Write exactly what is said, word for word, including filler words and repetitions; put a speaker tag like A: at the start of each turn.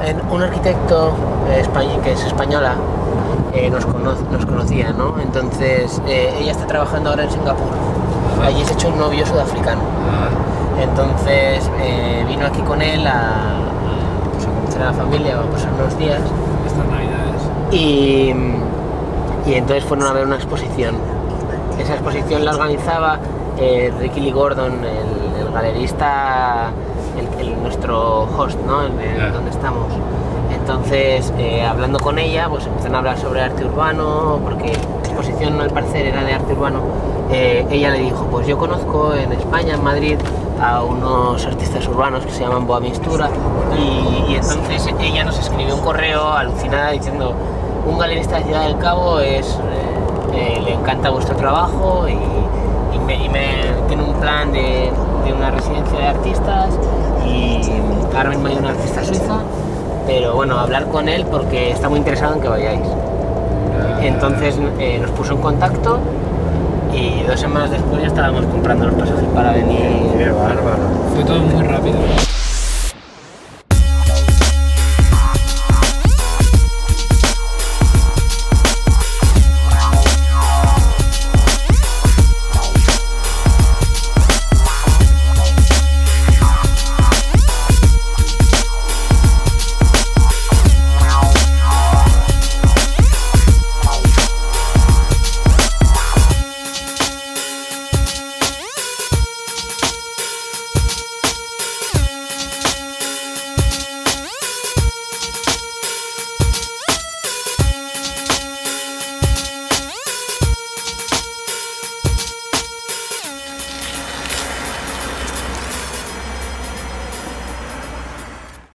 A: en, un arquitecto eh, español, que es española, eh, nos, cono nos conocía, ¿no? Entonces eh, ella está trabajando ahora en Singapur. Allí se ha hecho un novio sudafricano. Entonces eh, vino aquí con él a, a, pues, a conocer a la familia, a pasar unos días.
B: Estas navidades.
A: Y, y entonces fueron a ver una exposición. Esa exposición la organizaba eh, Ricky Lee Gordon, el, el galerista, el, el, nuestro host, ¿no? En el, yeah. donde estamos. Entonces, eh, hablando con ella, pues empezaron a hablar sobre arte urbano, porque la exposición al parecer era de arte urbano. Eh, ella le dijo, pues yo conozco en España, en Madrid, a unos artistas urbanos que se llaman Boa Mistura, y, y entonces ella nos escribió un correo alucinada diciendo, un galerista de Ciudad del Cabo es, eh, eh, le encanta vuestro trabajo y, y, me, y me tiene un plan de, de una residencia de artistas, y ahora mismo hay una artista suiza, pero bueno, hablar con él porque está muy interesado en que vayáis. Entonces eh, nos puso en contacto y dos semanas después ya estábamos comprando los pasajes para venir.
C: ¡Qué bárbaro!
B: Fue todo muy